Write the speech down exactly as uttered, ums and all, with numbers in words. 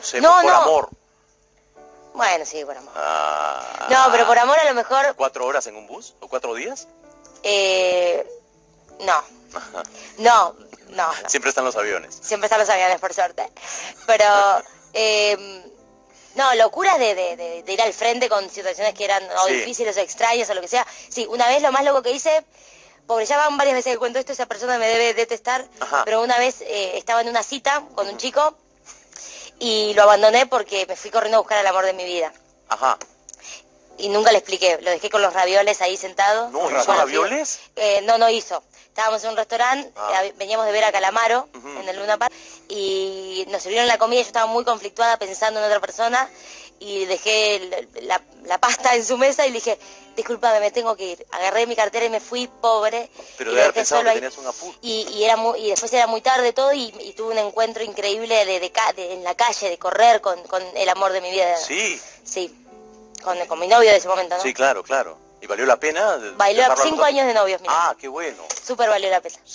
sé, No, por no. amor. Bueno, sí, por amor. Ah, No, pero por amor a lo mejor... ¿Cuatro horas en un bus? ¿O cuatro días? Eh, no. No, no, no. Siempre están los aviones. Siempre están los aviones, por suerte. Pero... Eh, no, locuras de, de, de, de ir al frente con situaciones que eran o Sí. difíciles o extrañas o lo que sea. Sí, una vez lo más loco que hice, porque ya van varias veces que cuento esto, esa persona me debe detestar, Ajá. pero una vez eh, estaba en una cita con un chico y lo abandoné porque me fui corriendo a buscar al amor de mi vida. Ajá. Y nunca le expliqué, lo dejé con los ravioles ahí sentado. No, ¿hizo Bueno, ravioles? Eh, no, no hizo. Estábamos en un restaurante, Ah. eh, veníamos de ver a Calamaro Ujú. en el Luna Park y nos sirvieron la comida, yo estaba muy conflictuada pensando en otra persona y dejé el- la, la pasta en su mesa y le dije, discúlpame, me tengo que ir. Agarré mi cartera y me fui pobre. Pero y de lo haber dejé pensado solo que ahí. tenías un apuro. Y, y, era muy, y después era muy tarde todo y, y tuve un encuentro increíble de, de, ca- de- en la calle, de correr con, con el amor de mi vida. Sí. Sí, con, con mi novio de ese momento, ¿no? Sí, claro, claro. ¿Y valió la pena? de- Bailó dejarlo a los cinco dos? años de novios, mira. Ah, qué bueno. Súper valió la pena.